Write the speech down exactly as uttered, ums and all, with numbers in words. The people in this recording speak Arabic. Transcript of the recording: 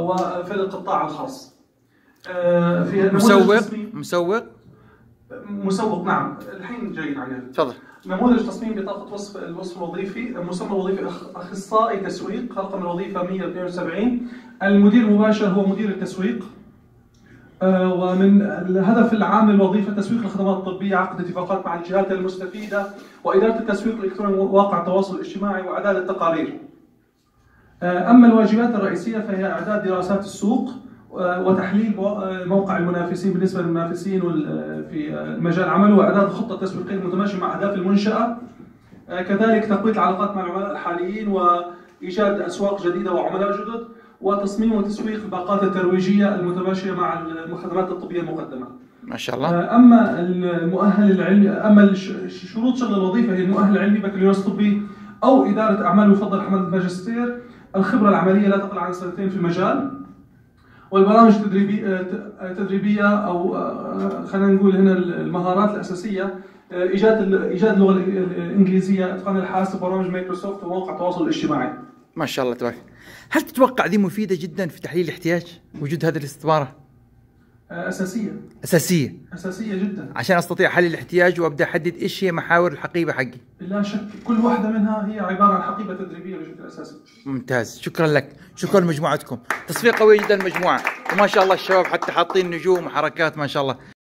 وفي القطاع الخاص. في مسوق مسوق مسوق نعم. الحين جاي عليه. تفضل. نموذج تصميم بطاقة وصف الوصف الوظيفي. مسمى الوظيفي أخصائي تسويق. رقم الوظيفة مئة واثنين وسبعين. المدير المباشر هو مدير التسويق. ومن الهدف العام للوظيفة تسويق الخدمات الطبية، عقد اتفاقات مع الجهات المستفيدة، وإدارة التسويق الإلكتروني ومواقع التواصل الاجتماعي، وإعداد التقارير. أما الواجبات الرئيسية فهي إعداد دراسات السوق وتحليل موقع المنافسين بالنسبة للمنافسين في مجال عمله، وإعداد خطة تسويقية متماشية مع أهداف المنشأة. كذلك تقوية العلاقات مع العملاء الحاليين وإيجاد أسواق جديدة وعملاء جدد، وتصميم وتسويق الباقات الترويجية المتماشية مع الخدمات الطبية المقدمة. ما شاء الله. أما المؤهل العلمي، أما شروط شغل الوظيفة هي المؤهل العلمي بكالوريوس طبي أو إدارة أعمال، يفضل حمل الماجستير. الخبرة العملية لا تقل عن سنتين في المجال. والبرامج التدريبية تدريبية أو خلينا نقول هنا المهارات الأساسية: إيجاد إيجاد اللغة الإنجليزية، إتقان الحاسب، برامج مايكروسوفت، ومواقع التواصل الاجتماعي. ما شاء الله تبارك. هل تتوقع ذي مفيدة جدا في تحليل الاحتياج وجود هذه الاستثمارة؟ أساسية. أساسية. أساسية جدا. عشان أستطيع حل الاحتياج وأبدأ أحدد إيش هي محاور الحقيبة حقي. بلا شك كل واحدة منها هي عبارة عن حقيبة تدريبية بشكل أساسي. ممتاز، شكرا لك، شكرا لمجموعتكم، تصفيق قوي جدا المجموعة، وما شاء الله الشباب حتى حاطين نجوم وحركات ما شاء الله.